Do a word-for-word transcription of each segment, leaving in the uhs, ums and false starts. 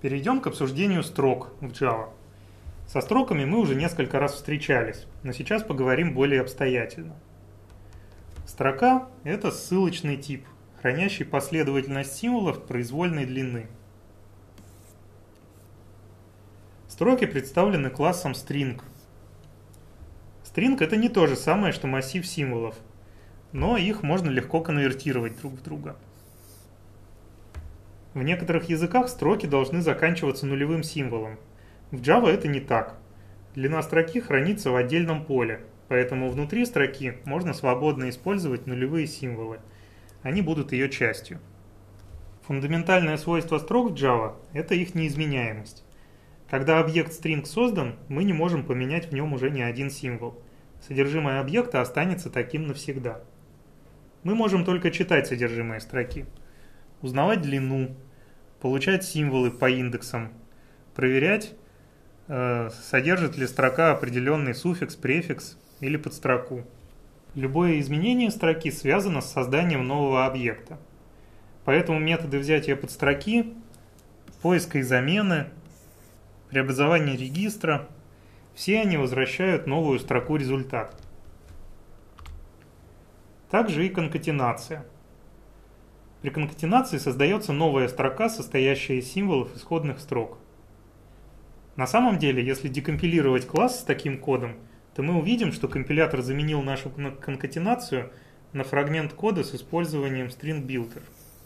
Перейдем к обсуждению строк в Java. Со строками мы уже несколько раз встречались, но сейчас поговорим более обстоятельно. Строка – это ссылочный тип, хранящий последовательность символов произвольной длины. Строки представлены классом string. String – это не то же самое, что массив символов, но их можно легко конвертировать друг в друга. В некоторых языках строки должны заканчиваться нулевым символом. В Java это не так. Длина строки хранится в отдельном поле, поэтому внутри строки можно свободно использовать нулевые символы. Они будут ее частью. Фундаментальное свойство строк в Java – это их неизменяемость. Когда объект string создан, мы не можем поменять в нем уже ни один символ. Содержимое объекта останется таким навсегда. Мы можем только читать содержимое строки, узнавать длину, получать символы по индексам, проверять, э, содержит ли строка определенный суффикс, префикс или подстроку. Любое изменение строки связано с созданием нового объекта. Поэтому методы взятия подстроки, поиска и замены, преобразования регистра, все они возвращают новую строку результат. Также и конкатенация. При конкатенации создается новая строка, состоящая из символов исходных строк. На самом деле, если декомпилировать класс с таким кодом, то мы увидим, что компилятор заменил нашу конкатенацию на фрагмент кода с использованием string builder.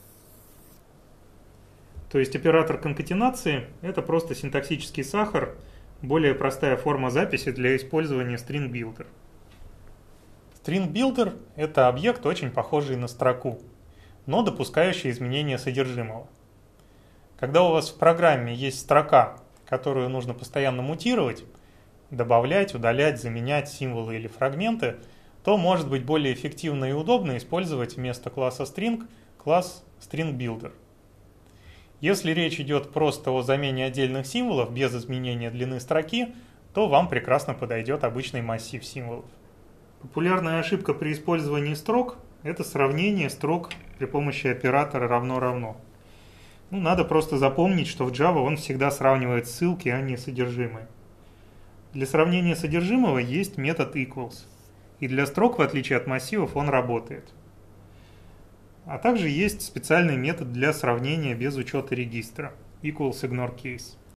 То есть оператор конкатенации – это просто синтаксический сахар, более простая форма записи для использования string builder. String builder – это объект, очень похожий на строку, но допускающий изменения содержимого. Когда у вас в программе есть строка, которую нужно постоянно мутировать, добавлять, удалять, заменять символы или фрагменты, то может быть более эффективно и удобно использовать вместо класса string класс string builder. Если речь идет просто о замене отдельных символов без изменения длины строки, то вам прекрасно подойдет обычный массив символов. Популярная ошибка при использовании строк – это сравнение строк при помощи оператора равно-равно. Ну, надо просто запомнить, что в Java он всегда сравнивает ссылки, а не содержимое. Для сравнения содержимого есть метод equals, и для строк, в отличие от массивов, он работает. А также есть специальный метод для сравнения без учета регистра – equals ignore case.